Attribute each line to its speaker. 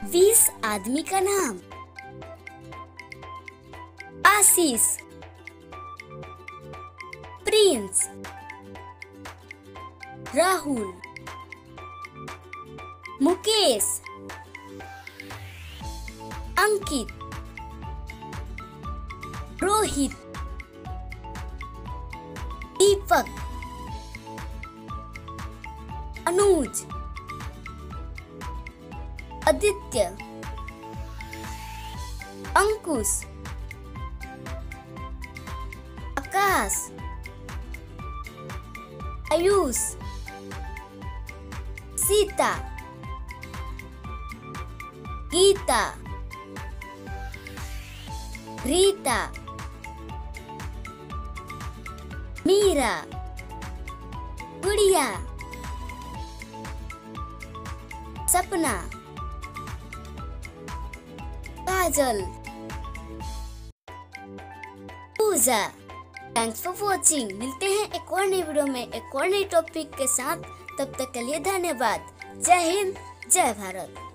Speaker 1: 20 आदमी का नाम। Ashish, Prince, Rahul, Mukesh, Ankit, Rohit, Deepak, Anuj, Aditya, Ankush, Akash, Ayush, Sita, Gita, Rita, Meera, Gudiya, Sapna, Kajal, Puja. Thanks for watching. मिलते हैं एक और नई वीडियो में एक और नई टॉपिक के साथ। तब तक के लिए धन्यवाद। जय हिंद, जय भारत।